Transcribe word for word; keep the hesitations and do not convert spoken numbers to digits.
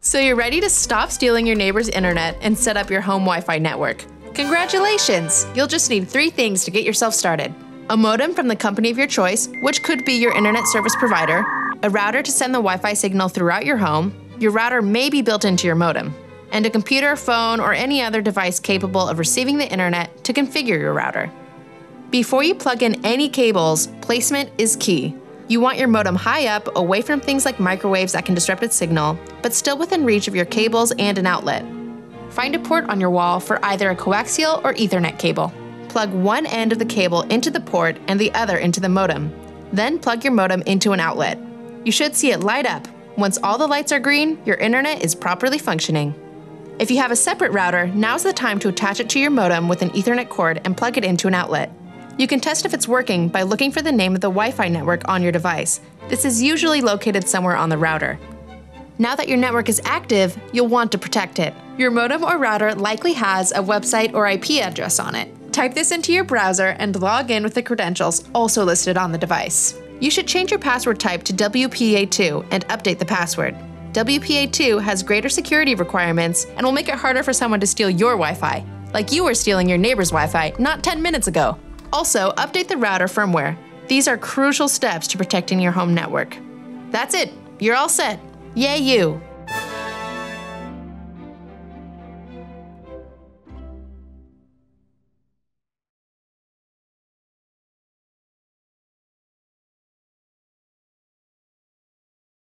So you're ready to stop stealing your neighbor's internet and set up your home Wi-Fi network. Congratulations! You'll just need three things to get yourself started. A modem from the company of your choice, which could be your internet service provider, a router to send the Wi-Fi signal throughout your home, your router may be built into your modem, and a computer, phone, or any other device capable of receiving the internet to configure your router. Before you plug in any cables, placement is key. You want your modem high up, away from things like microwaves that can disrupt its signal, but still within reach of your cables and an outlet. Find a port on your wall for either a coaxial or Ethernet cable. Plug one end of the cable into the port and the other into the modem. Then plug your modem into an outlet. You should see it light up. Once all the lights are green, your internet is properly functioning. If you have a separate router, now's the time to attach it to your modem with an Ethernet cord and plug it into an outlet. You can test if it's working by looking for the name of the Wi-Fi network on your device. This is usually located somewhere on the router. Now that your network is active, you'll want to protect it. Your modem or router likely has a website or I P address on it. Type this into your browser and log in with the credentials also listed on the device. You should change your password type to W P A two and update the password. W P A two has greater security requirements and will make it harder for someone to steal your Wi-Fi, like you were stealing your neighbor's Wi-Fi not ten minutes ago. Also, update the router firmware. These are crucial steps to protecting your home network. That's it. You're all set. Yay you!